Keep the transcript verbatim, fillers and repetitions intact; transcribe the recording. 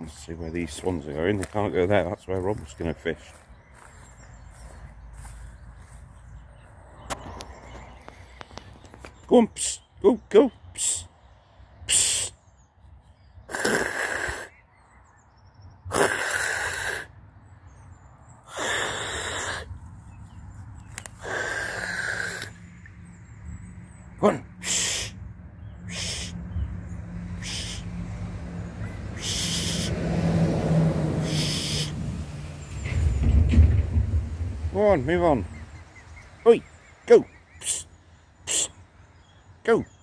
Let's see where these swans are going. They can't go there. That's where Rob was going to fish. Go on, psst. Go, go, psst. Psst. Go on. Shh. Shh. Shh. Shh. Go on, move on. Oi, go. Psst. Psst. Go.